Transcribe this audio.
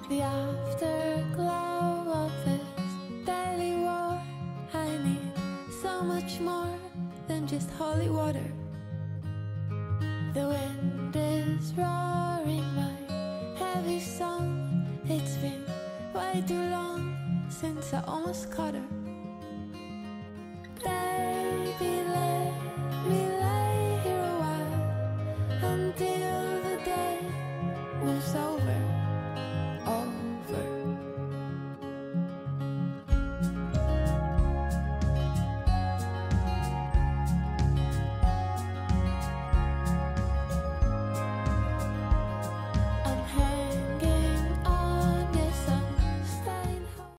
The afterglow of this daily war. I need so much more than just holy water. The wind is roaring my heavy song. It's been way too long since I almost caught her.